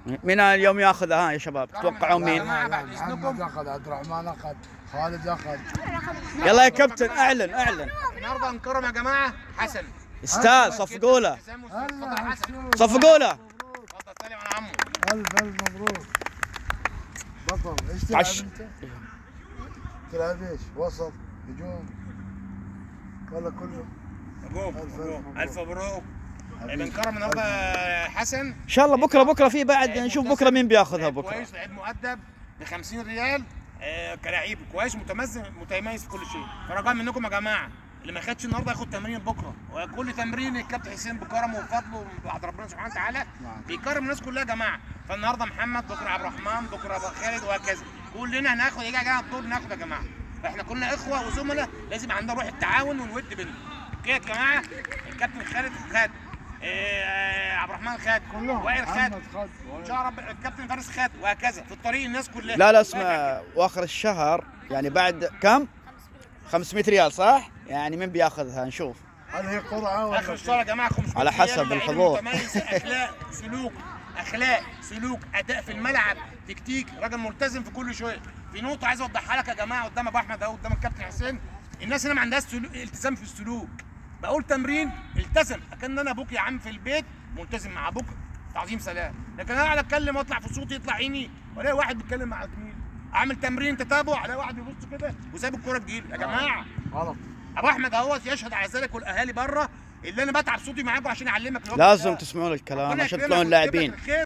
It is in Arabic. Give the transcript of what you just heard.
مين اليوم ياخذها يا شباب؟ تتوقعون مين؟ محمد اخذ، عبد الرحمن اخذ، خالد اخذ. يلا يا كابتن اعلن. النهارده نكرم يا جماعه حسن استاذ صفقوا له. اتفضل سلم على عمو. الف مبروك بطل. ايش تلعب انت؟ تلعب ايش؟ وسط، هجوم، ولا كله؟ هجوم. الف مبروك. بنكرم النهارده حسن ان شاء الله بكره في بعد نشوف بكره مين بياخذها بكره. كويس، لعيب مؤدب ب 50 ريال كلاعب كويس متميز في كل شيء. فرجاء منكم يا جماعه اللي ما خدش النهارده ياخد تمرين بكره، وكل تمرين الكابتن حسين بكرمه وفضله بعد ربنا سبحانه وتعالى بيكرم الناس كلها يا جماعه. فالنهارده محمد، بكره عبد الرحمن، بكره خالد، وهكذا. كلنا هناخد يا جماعه الدور ناخد يا جماعه. فاحنا كلنا اخوه وزملاء، لازم عندنا روح التعاون والود بيننا. اوكي يا جماعه؟ الكابتن خالد خد، عبد الرحمن خد، وائل خد، ان شاء الله الكابتن فارس خد، وهكذا في الطريق الناس كلها. لا اسمع، واخر الشهر يعني بعد كم؟ 500 ريال صح؟ يعني مين بياخذها نشوف. هل هي قرعه ولا اخر الشهر يا جماعه 500 على حسب الحضور. متميز، اخلاق سلوك اداء في الملعب، تكتيك، راجل ملتزم في كل شيء. في نقطه عايز اوضحها لك يا جماعه قدام ابو احمد اهو، قدام الكابتن حسين. الناس هنا ما عندهاش التزام في السلوك. بقول تمرين التزم، اكن انا ابوك يا عم في البيت ملتزم مع ابوك، تعظيم سلام. لكن انا قاعد اتكلم واطلع في صوتي يطلع عيني، والاقي واحد بيتكلم مع زميله، اعمل تمرين تتابع، الاقي واحد بيبص كده وساب الكوره تجيلي. يا جماعه غلط. ابو احمد اهوت يشهد على ذلك، والاهالي بره اللي انا بتعب صوتي معاكم عشان اعلمك. لازم تسمعون الكلام عشان تطلعون لاعبين.